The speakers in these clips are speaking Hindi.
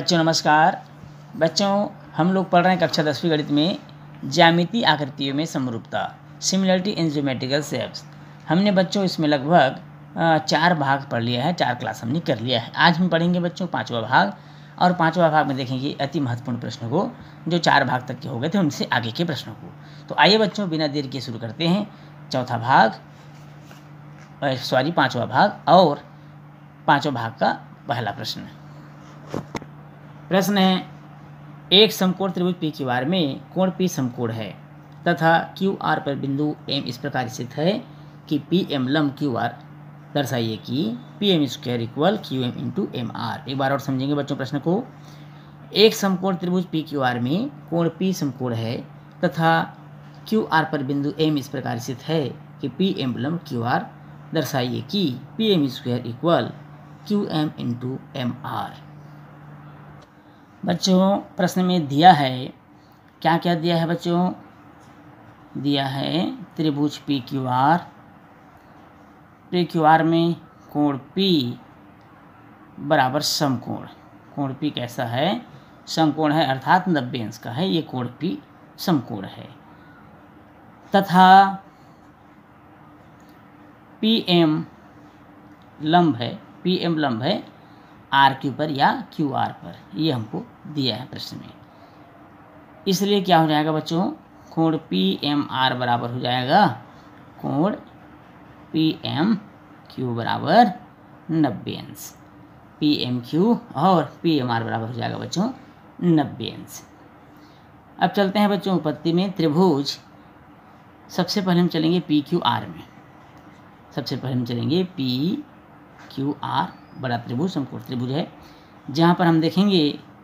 बच्चों नमस्कार। बच्चों हम लोग पढ़ रहे हैं कक्षा 10वीं गणित में ज्यामितीय आकृतियों में समरूपता, सिमिलरिटी इन ज्योमेट्रिकल शेप्स। हमने बच्चों इसमें लगभग 4 भाग पढ़ लिया है, 4 क्लास हमने कर लिया है। आज हम पढ़ेंगे बच्चों 5वां भाग, और 5वां भाग में देखेंगे अति महत्वपूर्ण प्रश्न को, जो 4 भाग तक के हो गए थे उनसे आगे के प्रश्नों को। तो आइए बच्चों बिना देर के शुरू करते हैं 5वां भाग और 5वां भाग का पहला प्रश्न। प्रश्न है, एक समकोण त्रिभुज पी क्यू आर में कोण पी समकोण है तथा क्यू आर पर बिंदु एम इस प्रकार स्थित है कि पी एम लंब क्यू आर। दर्शाइए कि P M square equal Q M into M R. एक बार और समझेंगे बच्चों प्रश्न को। एक समकोण त्रिभुज पी क्यू आर में कोण पी समकोण है तथा क्यू आर पर बिंदु एम इस प्रकार स्थित है कि पी एम लंब क्यू आर। दर्शाइए कि P M square equal Q M into M R. बच्चों प्रश्न में दिया है, क्या क्या दिया है बच्चों? दिया है त्रिभुज P Q R. P Q R में कोण पी बराबर समकोण। कोण पी कैसा है? समकोण है, अर्थात 90 अंश का है। ये कोण पी समकोण है। तथा पी एम लंब है, पी एम लंब है आर क्यू पर या क्यू आर पर। ये हमको दिया है प्रश्न में। इसलिए क्या हो जाएगा बच्चों? कोण पी एम आर बराबर हो जाएगा कोण पी एम क्यू बराबर 90 अंश। पी एम क्यू और पी एम आर बराबर हो जाएगा बच्चों 90 अंश। अब चलते हैं बच्चों उत्पत्ति में। त्रिभुज, सबसे पहले हम चलेंगे पी क्यू आर में। सबसे पहले हम चलेंगे पी क्यू आर, बड़ा त्रिभुज समकोण त्रिभुज है, जहाँ पर हम देखेंगे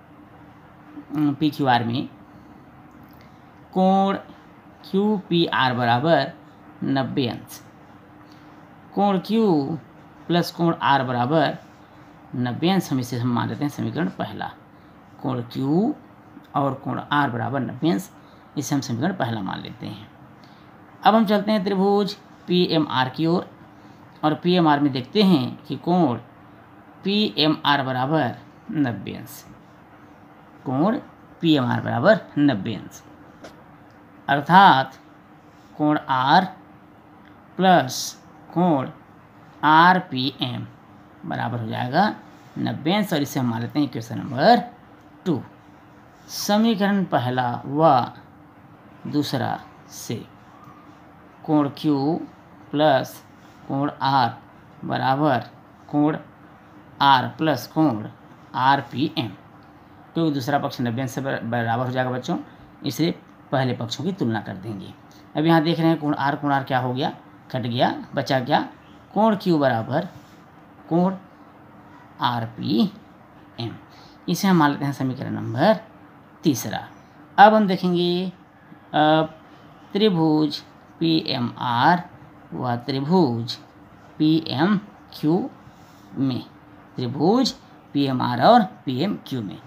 पी क्यू आर में कोण क्यू पी आर बराबर 90 अंश। कोण क्यू प्लस कोण आर बराबर 90 अंश। हम मान लेते हैं समीकरण पहला। कोण क्यू और कोण आर बराबर 90 अंश, इसे हम समीकरण पहला मान लेते हैं। अब हम चलते हैं त्रिभुज पी एम आर की ओर, और पी एम आर में देखते हैं कि कोण पी एम आर बराबर 90 अंश। कोण पी एम आर बराबर 90 अंश, अर्थात कोण आर प्लस कोण आर पी एम बराबर हो जाएगा 90 अंश। और इसे हम मान लेते हैं इक्वेशन नंबर 2। समीकरण पहला व दूसरा से कोण क्यू प्लस कोण आर बराबर कोण आर प्लस कोण आर पी एम, क्योंकि दूसरा पक्ष 90 अंश से बराबर हो जाएगा बच्चों, इसलिए पहले पक्षों की तुलना कर देंगे। अब यहाँ देख रहे हैं कोण आर क्या हो गया? कट गया, बचा क्या? कोण क्यू बराबर कोण आर पी एम। इसे हम मान लेते हैं समीकरण नंबर 3। अब हम देखेंगे त्रिभुज पी एम आर व त्रिभुज पी एम क्यू में। त्रिभुज पी एम आर और पी एम क्यू में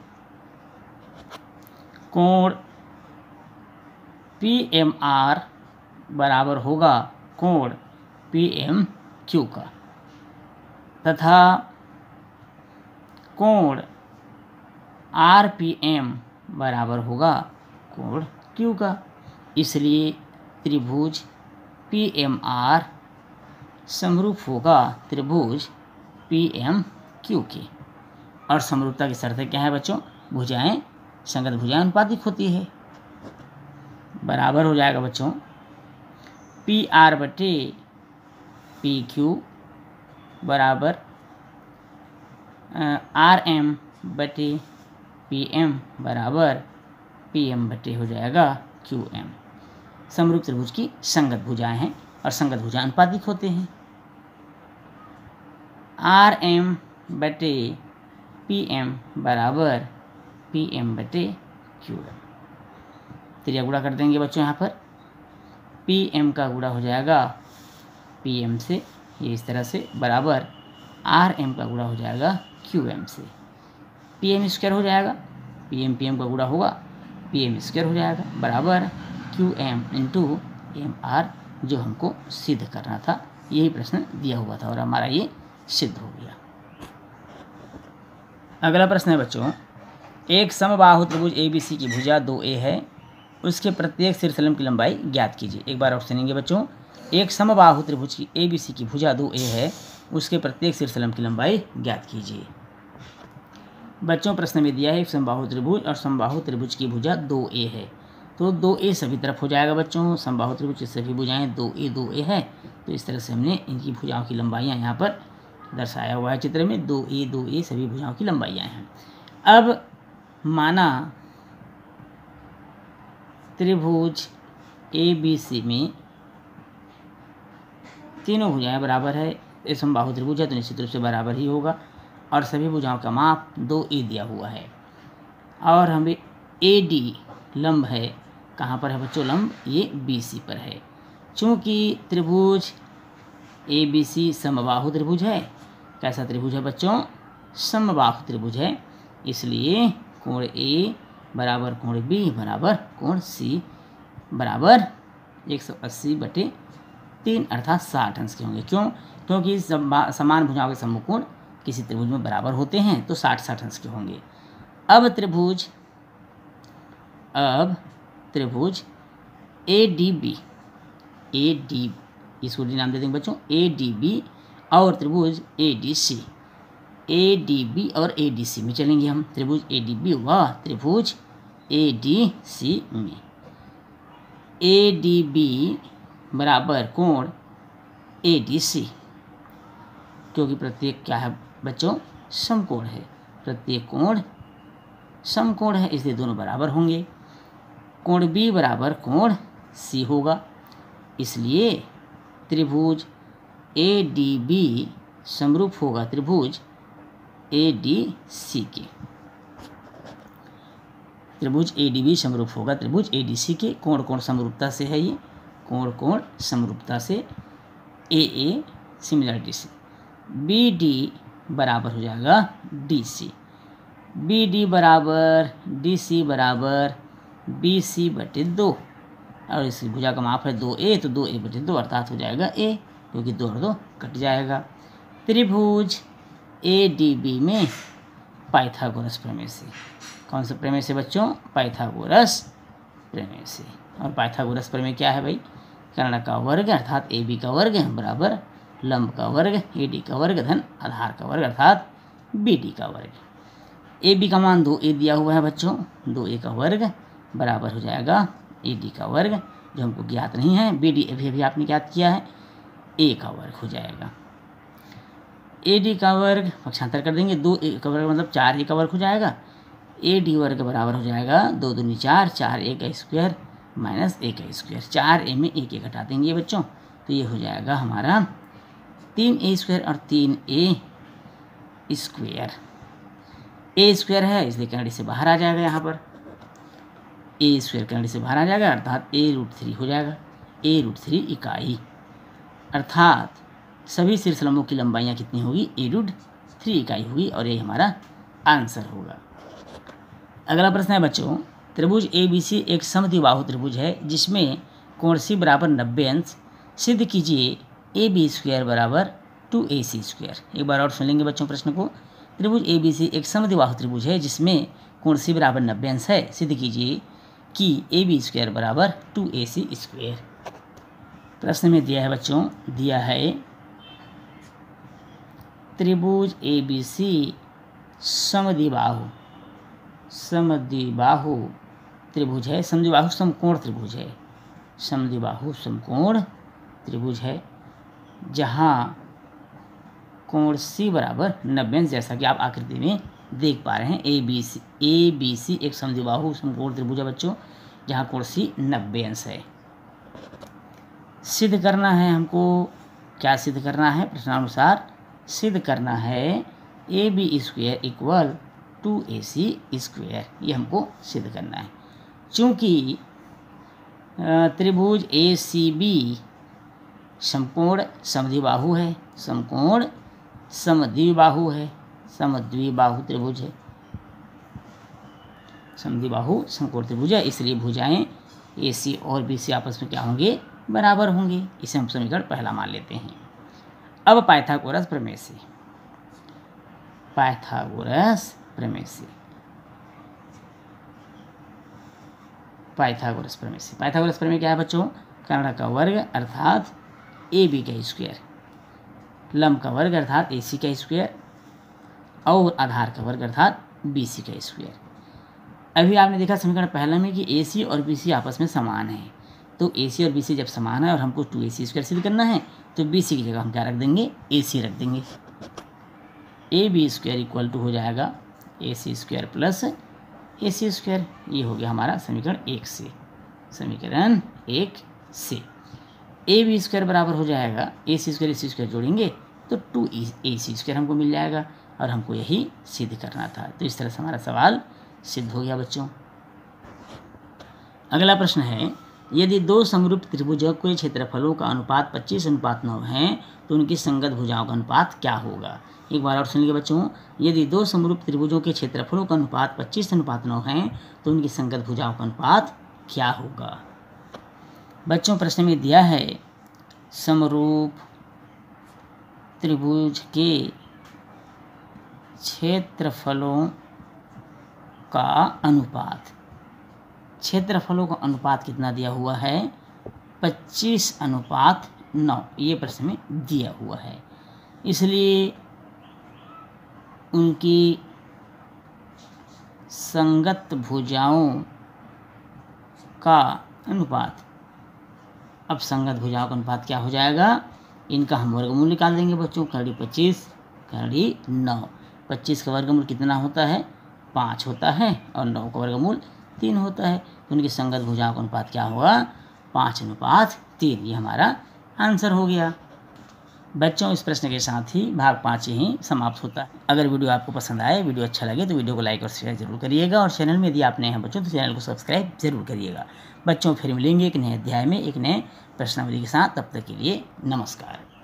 कोण पी एम आर बराबर होगा कोण पी एम क्यू का, तथा कोण आर पी एम बराबर होगा कोण क्यू का। इसलिए त्रिभुज पी एम आर समरूप होगा त्रिभुज पी एम क्यू के। और समरूपता की शर्तें क्या है बच्चों? भुजाएं संगत भुजाएं अनुपातिक होती है। बराबर हो जाएगा बच्चों पी आर बटे पी क्यू बराबर आर एम बटे पी एम बराबर पी एम बटे हो जाएगा क्यू एम। समरूप त्रिभुज की संगत भुजाएं हैं और संगत भुजाएं अनुपातिक होते हैं। आर एम बटे पी एम बराबर पी एम बटे क्यू एम। त्रिया गुणा कर देंगे बच्चों। यहाँ पर पी एम का गुणा हो जाएगा पी एम से, ये इस तरह से, बराबर आर एम का गुणा हो जाएगा क्यू एम से। पी एम स्क्वायर हो जाएगा, पी एम का गुणा होगा पी एम स्क्वायर हो जाएगा, बराबर Q M into M R, जो हमको सिद्ध करना था। यही प्रश्न दिया हुआ था और हमारा ये सिद्ध हो गया। अगला प्रश्न है बच्चों, एक समबाहु त्रिभुज ABC की भुजा 2A है, उसके प्रत्येक शीर्षलंब की लंबाई ज्ञात कीजिए। एक बार और सुनेंगे बच्चों। एक समबाहु त्रिभुज की ABC की भुजा 2A है, उसके प्रत्येक शीर्षलंब की लंबाई ज्ञात कीजिए। बच्चों प्रश्न में दिया है एक समबाहु त्रिभुज और समबाहु त्रिभुज की भुजा 2A है, तो 2A सभी तरफ हो जाएगा बच्चों। समबाहु त्रिभुज की सभी भुजाएं 2A है, तो इस तरह से हमने इनकी भुजाओं की लंबाइयाँ यहाँ पर दर्शाया हुआ है चित्र में। 2A सभी भुजाओं की लंबाइयाँ हैं। अब माना त्रिभुज ABC में तीनों भुजाएं बराबर है। ये समबाहु त्रिभुज है तो निश्चित रूप से बराबर ही होगा, और सभी भुजाओं का माप 2A दिया हुआ है। और हमें AD लंब है, कहाँ पर है बच्चों लंब? ये BC पर है। चूँकि त्रिभुज ABC समबाहु त्रिभुज है। कैसा त्रिभुज है बच्चों? समबाहु त्रिभुज है, इसलिए कोण A बराबर कोण B बराबर कोण C बराबर 180/3 अर्थात 60 अंश के होंगे। क्यों? क्योंकि समान भुजाओं के सम्मुख किसी त्रिभुज में बराबर होते हैं, तो 60-60 अंश के होंगे। अब त्रिभुज ADB इसको नाम दे देंगे बच्चों ADB और त्रिभुज ADB और ADC में चलेंगे हम। त्रिभुज ADB व त्रिभुज ADC में ADB बराबर कोण ADC, क्योंकि प्रत्येक क्या है बच्चों? समकोण है। प्रत्येक कोण समकोण है, इसलिए दोनों बराबर होंगे। कोण B बराबर कोण C होगा, इसलिए त्रिभुज ADB समरूप होगा त्रिभुज ADC के। त्रिभुज ADB समरूप होगा त्रिभुज ADC के। कोण समरूपता से है ये, कोण समरूपता से AA सिमिलरिटी से। BD बराबर हो जाएगा DC। BD बराबर DC बराबर BC/2, और इस भुजा का माप है 2A, तो 2A/2 अर्थात हो जाएगा A, क्योंकि 2 और 2 कट जाएगा। त्रिभुज ADB में पाइथागोरस प्रमेय से। कौन सा प्रमेय से बच्चों? पाइथागोरस प्रमेय से। और पाइथागोरस प्रमेय क्या है भाई? कर्ण का वर्ग अर्थात AB का वर्ग बराबर लंब का वर्ग AD का वर्ग धन आधार का वर्ग अर्थात BD का वर्ग। AB का मान 2A दिया हुआ है बच्चों, 2A का वर्ग बराबर हो जाएगा AD का वर्ग, जो हमको ज्ञात नहीं है। BD अभी आपने ज्ञात किया है, A का वर्ग हो जाएगा। AD का वर्ग पक्षांतर कर देंगे, 2A का वर्ग मतलब 4A का वर्ग हो जाएगा। AD वर्ग बराबर हो जाएगा 2 दूनी 4, 4A का स्क्वायर माइनस A का स्क्वायर। 4A में 1 घटा देंगे बच्चों, तो ये हो जाएगा हमारा 3A स्क्वायर और 3A स्क्वायर। A स्क्वायर है इसलिए कैंडी से बाहर आ जाएगा, यहाँ पर A स्क्वायर कैंडी से बाहर आ जाएगा अर्थात A√3 हो जाएगा। A√3 इकाई, अर्थात सभी शीर्षलंबों की लंबाइयाँ कितनी होगी? A√3 इकाई होगी, और ये हमारा आंसर होगा। अगला प्रश्न है बच्चों, त्रिभुज ABC एक समद्विबाहु त्रिभुज है जिसमें कोण C बराबर 90 अंश। सिद्ध कीजिए AB स्क्वायर बराबर 2AC स्क्वायर। एक बार और सुन लेंगे बच्चों प्रश्न को। त्रिभुज ABC एक समद्विबाहु त्रिभुज है जिसमें कोण C बराबर 90 अंश है। सिद्ध कीजिए कि AB स्क्वायर बराबर 2AC स्क्वायर। प्रश्न में दिया है बच्चों, दिया है त्रिभुज ABC समद्विबाहु त्रिभुज है। समद्विबाहु समकोण त्रिभुज है। समद्विबाहु समकोण त्रिभुज है जहाँ कोण C बराबर 90 अंश, जैसा कि आप आकृति में देख पा रहे हैं। ABC एक समद्विबाहु समकोण त्रिभुज है बच्चों, जहाँ कोण C 90 अंश है। सिद्ध करना है हमको, क्या सिद्ध करना है? प्रश्नानुसार सिद्ध करना है AB square equal 2AC square, ये हमको सिद्ध करना है। चूँकि त्रिभुज ACB समकोण समद्विबाहु है, समकोण समद्विबाहु है, समद्विबाहु त्रिभुज है, समद्विबाहु समकोण त्रिभुज है, इसलिए भुजाएं AC और BC आपस में क्या होंगे? बराबर होंगे। इसे हम समीकरण पहला मान लेते हैं। अब पाइथागोरस प्रमेय से, पाइथागोरस प्रमेय से पाइथागोरस प्रमेय। पाइथागोरस प्रमेय क्या है बच्चों? कर्ण का वर्ग अर्थात ए बी का स्क्वायर, लंब का वर्ग अर्थात ए सी का स्क्वायर और आधार का वर्ग अर्थात बी सी का स्क्वायर। अभी आपने देखा समीकरण पहला में कि ए सी और बी सी आपस में समान है, तो ए सी और बी सी जब समान है और हमको 2ac स्क्वायर सिद्ध करना है तो बी सी की जगह हम क्या रख देंगे? ए सी रख देंगे। A B square equal to हो जाएगा A C square plus A C square. ये हो गया हमारा समीकरण 1 से। समीकरण 1 से ए बी स्क्वायर बराबर हो जाएगा ए सी स्क्वायर जोड़ेंगे तो 2ac स्क्वायर हमको मिल जाएगा और हमको यही सिद्ध करना था। तो इस तरह से हमारा सवाल सिद्ध हो गया बच्चों। अगला प्रश्न है, यदि दो समरूप त्रिभुजों के क्षेत्रफलों का अनुपात 25:9 है तो उनकी संगत भुजाओं का अनुपात क्या होगा? एक बार और सुन लीजिए बच्चों, यदि दो समरूप त्रिभुजों के क्षेत्रफलों का अनुपात 25:9 है तो उनकी संगत भुजाओं का अनुपात क्या होगा? बच्चों प्रश्न में दिया है समरूप त्रिभुज के क्षेत्रफलों का अनुपात। क्षेत्रफलों का अनुपात कितना दिया हुआ है? 25:9 ये प्रश्न में दिया हुआ है। इसलिए उनकी संगत भुजाओं का अनुपात, अब संगत भुजाओं का अनुपात क्या हो जाएगा? इनका हम वर्गमूल निकाल देंगे बच्चों। करड़ी 25 करड़ी 9। 25 का वर्गमूल कितना होता है? 5 होता है और 9 का वर्गमूल 3 होता है। तो उनकी संगत भुजाओं का अनुपात क्या होगा? 5:3। ये हमारा आंसर हो गया। बच्चों इस प्रश्न के साथ ही भाग 5 यहीं समाप्त होता है। अगर वीडियो आपको पसंद आए, वीडियो अच्छा लगे तो वीडियो को लाइक और शेयर जरूर करिएगा और चैनल में यदि आप नए हैं बच्चों तो चैनल को सब्सक्राइब जरूर करिएगा। बच्चों फिर मिलेंगे एक नए अध्याय में एक नए प्रश्नावली के साथ। तब तक के लिए नमस्कार।